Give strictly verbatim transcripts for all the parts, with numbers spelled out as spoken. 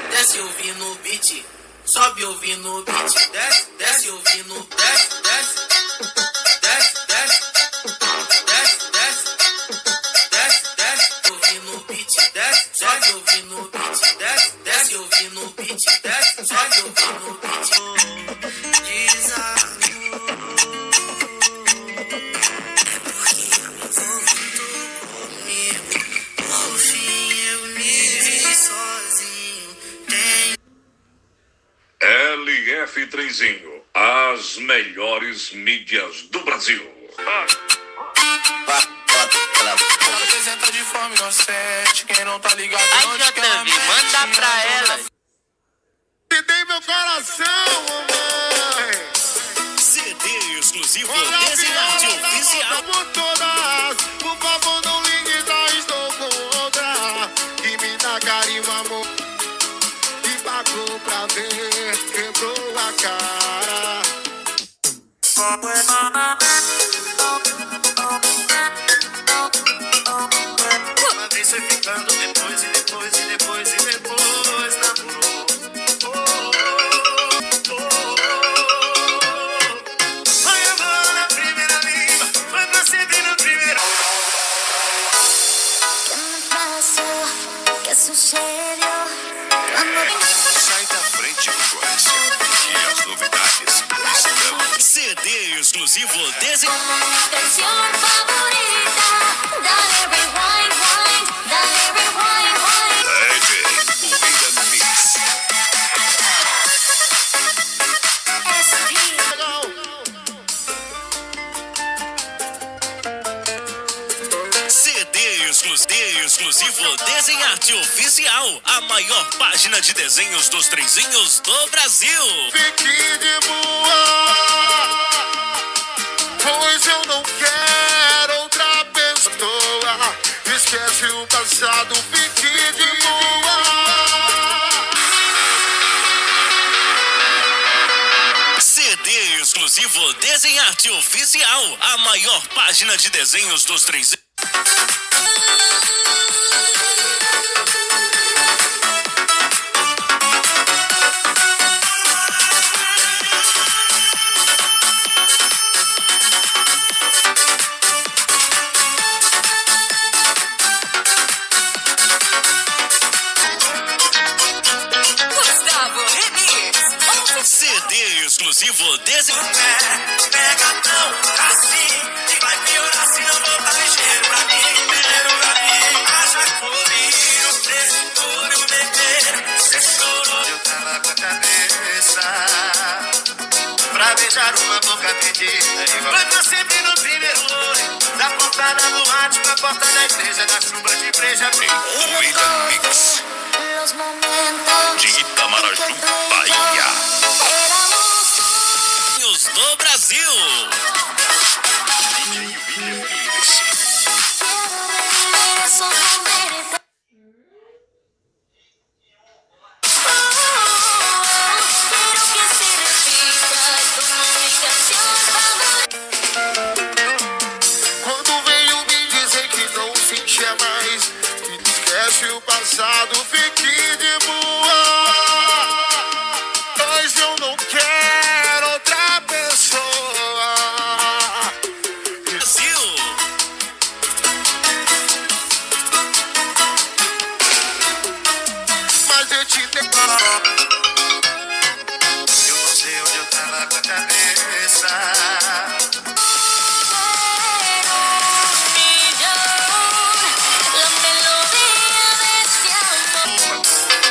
desce ouvindo o beat. Sobe ouvindo o beat. Desce, desce ouvindo, desce, desce. Desce, desce. Desce, desce. Desce, desce ouvindo o beat. Desce, sobe ouvindo o beat. Desce, desce ouvindo o beat. Desce, sobe ouvindo o beat. L F três, as melhores mídias do Brasil. Apresenta de forma inocente, quem não tá ligado Ai, onde J que ela V, manda mexe, pra ela. Te dei meu coração, mamãe. C D exclusivo Olha a Desenarte viola na Oficial. boca por todas. Por favor, não ligue, já estou com outra. Que me dá carinho, amor. E pagou pra ver, quebrou a cara. Uma vez foi ficando, depois e depois e depois e depois namorou. Oh, oh, oh. Foi amor na primeira língua, foi pra sempre no primeiro. ¿Qué me pasó? ¿Qué sucedió? Cuando Sai da frente, concorrência. E as novidades estão. C D exclusivo Desenarte. mi canción favorita, dale rewind, wind, dale rewind, wind. D J William Mix. S P. C D exclusivo, exclusivo Desenarte Oficial, a maior página de desenhos dos trenzinhos do Brasil. Fique de boa, pois eu não quero outra pessoa. Esquece o passado, fique de boa. C D exclusivo Desenarte Oficial, a maior página de desenhos dos trenzinhos. Gustavo Remix. C D exclusivo Desenarte. Pega tão assim, e vai piorar se não voltar ligeiro pra mim. Primeiro pra mim, haja colírio, frescura e um bebê. Cê chorou, eu tava com a cabeça pra beijar uma boca pedida. Vai pra sempre no primeiro olho, da pontada do rádio pra porta da igreja, da chuva de breja. William Mix. Los momentos De Itamaraju, que tú y yo Bahia. éramos Desenhos do Brasil. D J William Mix. Quiero revivir esos momentos. Oh, quiero que se repita como mi canción favorita. Quando veio me dizer que não sentia mais, que esquece o passado, fique de boa. Pois eu não quero outra pessoa. Brasil. Mas eu te dei. Eu não sei onde eu tava com a cabeça. La melodía de este amor.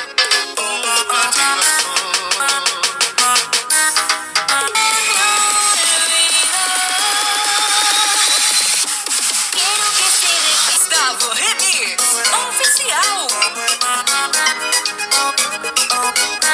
Quiero que se repita. Gustavo Remix. Oficial.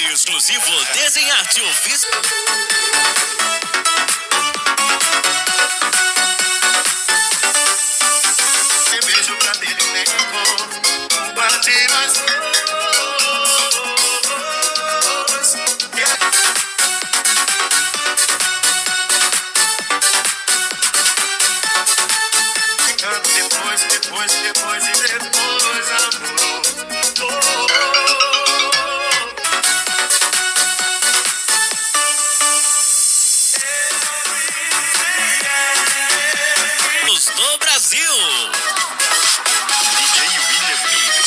exclusivo Desenharte Oficial. Beijo pra dele, nem vou bater nós dois. Ficando depois, depois, depois e depois, amor. Oh, Os do Brasil. D J William Mendes.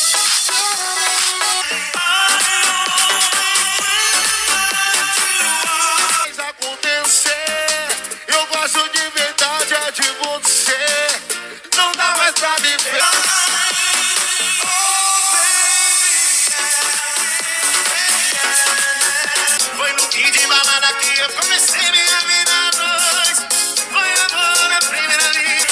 acontecer, eu gosto de verdade, é de você. Não dá mais pra viver. Foi no fim de balada que eu comecei minha vida a dois. Foi amor à primeira vista.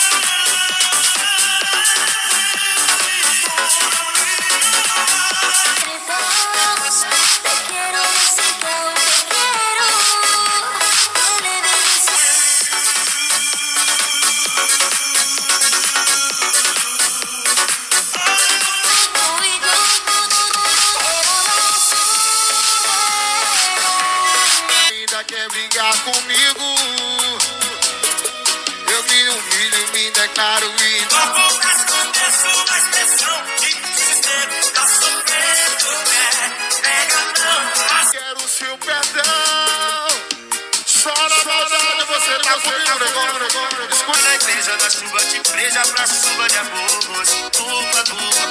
Te quiero decir que aún te quiero. No le debes conmigo, pero no Ainda quer brigar comigo. Eu me humilho, me declaro e Logo pra esconder sua expressão de desespero, tá sofrendo, né? Pega não, as quero o seu perdão. Só na maldade você tá comigo, negão, negão. Escuta na igreja da chuva de breja pra chuva de amor. Dupla, dupla,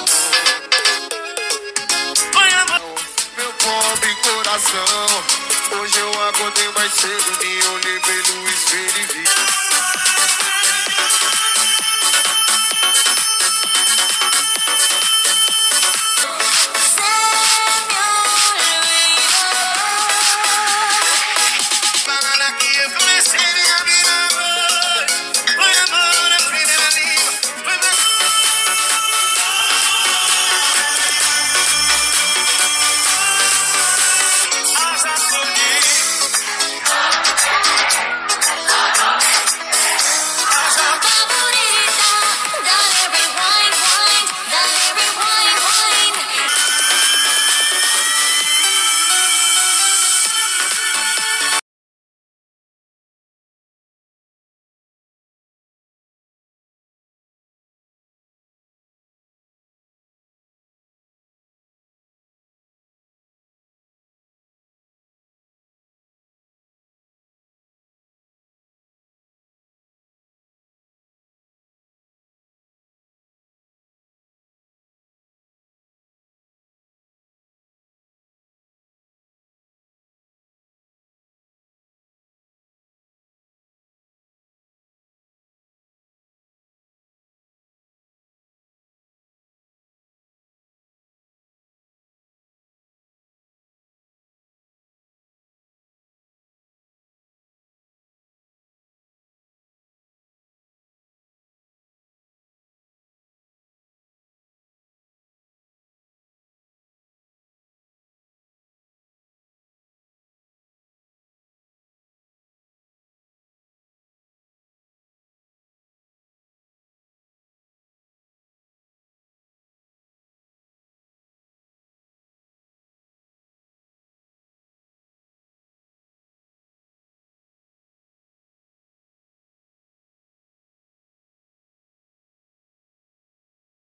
foi amor. Meu pobre coração. Hoje eu acordei mais cedo, me olhei pelo espelho e vi.